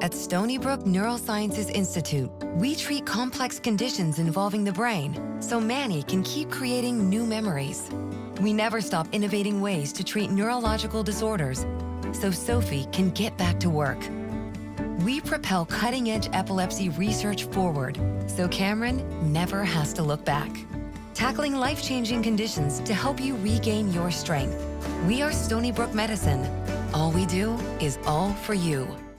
At Stony Brook Neurosciences Institute, we treat complex conditions involving the brain so Manny can keep creating new memories. We never stop innovating ways to treat neurological disorders so Sophie can get back to work. We propel cutting-edge epilepsy research forward so Cameron never has to look back. Tackling life-changing conditions to help you regain your strength. We are Stony Brook Medicine. All we do is all for you.